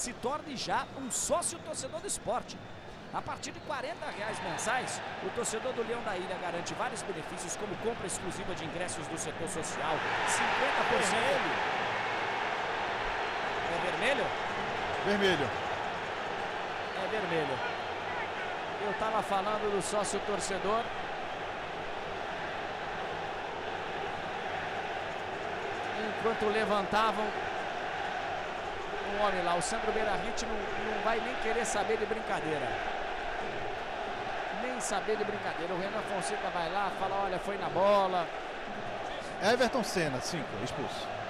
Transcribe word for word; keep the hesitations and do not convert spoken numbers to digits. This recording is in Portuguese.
Se torne já um sócio torcedor do esporte. A partir de quarenta reais mensais, o torcedor do Leão da Ilha garante vários benefícios, como compra exclusiva de ingressos do setor social, cinquenta por cento. É vermelho? Vermelho. É vermelho. Eu tava falando do sócio torcedor. Enquanto levantavam um homem lá, o Sandro Beirahit não, não vai nem querer saber de brincadeira. Nem saber de brincadeira. O Renan Fonseca vai lá, fala, olha, foi na bola. Everton Senna, cinco, expulso.